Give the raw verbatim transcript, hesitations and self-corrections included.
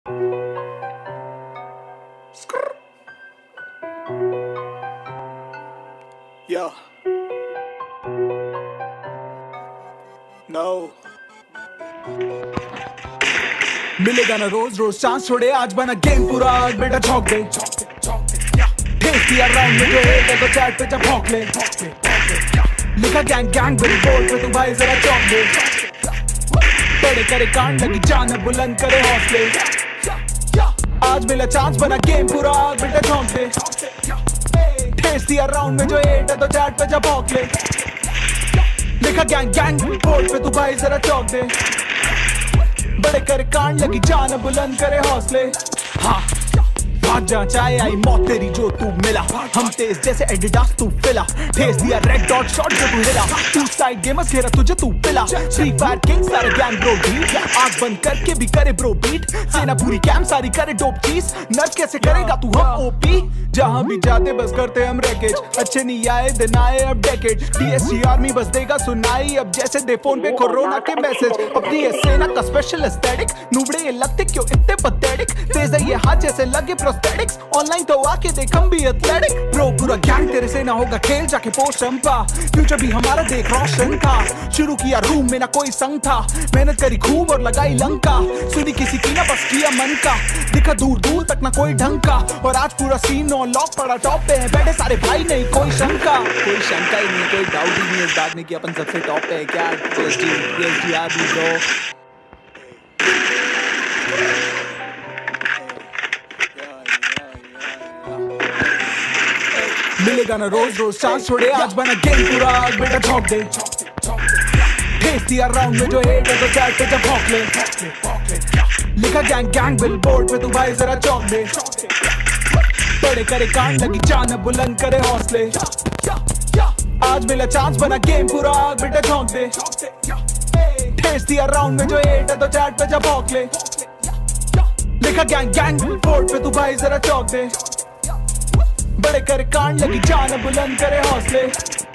Yeah. No. मिलेगा ना रोज रोज chance, छोड़े आज बना गेम पूरा, आज बेटा झोंक दे। टेस्टी अराउंड में जो है तो चैट पे जा भौंक ले। लिखा गैंग गैंग बिल बोर्ड पे तू भाई जरा चौंक दे। बड़े करे कांड लगी जान, बुलंद करे हौसले। आज मिला चांस बना गेम पूरा, आज बेटा झोंक दे। टेस्टी अराउंड में जो एट है तो चैट पे जा भौंक ले। लिखा गैंग गैंग बिल बोर्ड पे तू भाई जरा चौंक दे। बड़े करे कांड लगी जान, बुलंद करे हौसले। हाँ भाग जा, चाहे आई मौत तेरी जो तू मिला। हम तेज जैसे एडिडास तू फिला, ठेस दिया रेड डॉट शॉट जो तू हिला। टू साइड गेमर्स घेरा तुझे तू पिला। फ्री फायर किंग सारे गैंग ब्रो डील, आंख बंद करके भी करे ब्रो बीट। सेना पूरी कैम सारी करे डोप चीज, नर्व कैसे करेगा तू हम ओपी। जहां भी जाते बस करते हम रैकेज, अच्छे नहीं आए दिन आए अब डेकेड। डीएसजी आर्मी बस देगा सुनाई, अब जैसे दे फोन पे कोरोना के मैसेज। अपनी है सेना का स्पेशल एस्थेटिक, नूबड़े ये लगते क्यों इतने पैथेटिक। तेज है ये हाथ जैसे लगे प्रोस्थेटिक्स, ऑनलाइन तो आके देख हम भी एथलेटिक। ब्रो पूरा गैंग तेरे से ना होगा खेल, जाके पोस्ट चंपा। फ्यूचर भी हमारा देख रोशन था, शुरू किया रूम में ना कोई संग था। मेहनत करी खूब और लगाई लंका, सुनी किसी की ना बस किया मन का। दिखा दूर दूर तक ना कोई ढंग का, और आज पूरा सीन ऑन लॉक पड़ा टॉप पे है। बैठे सारे भाई नहीं कोई शंका, कोई शंका ही नहीं, कोई डाउट ही नहीं इस बात में कि अपन सबसे टॉप पे है। क्या टीएसजी टीएसजी आर भी ब्रो। मिलेगा ना रोज रोज चांस, छोड़े आज बना गेम पूरा, आज बेटा झोंक दे। टेस्टी अराउंड में जो हेट है तो चैट पे जा भौंक ले। लिखा गैंग गैंग बिल बोर्ड पे तू भाई जरा चौंक दे। बड़े करे कांड लगी जान, बुलंद करे हौसले। आज मिला चांस बना गेम पूरा, आज बेटा झोंक दे। टेस्टी अराउंड में जो हेट है तो चैट पे जा भौंक ले। लिखा गैंग गैंग बिल बोर्ड पे तू भाई जरा चौंक दे। बड़े करे कांड लगी जान, बुलंद करे हौसले।